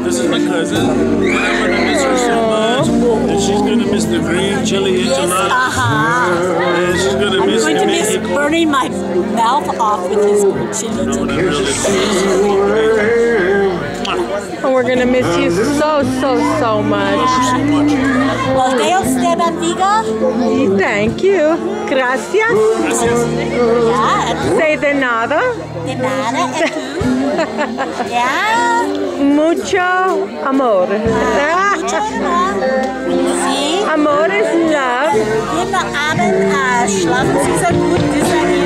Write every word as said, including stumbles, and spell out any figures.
This is my cousin, and I'm gonna miss her so much. And she's gonna miss the green chili enchiladas. Yes, uh-huh. And she's gonna I'm miss going to miss Mexico. burning my mouth off with his green chili enchiladas. And we're gonna miss you so, so, so much. Well, Deo usted bendiga. Thank you. Gracias. Yeah. Say de nada. De nada. And tú? Yeah. Mucho amor. Mucho amor. Sí. Amor is love. Guten Abend. Schlafen Sie sehr gut.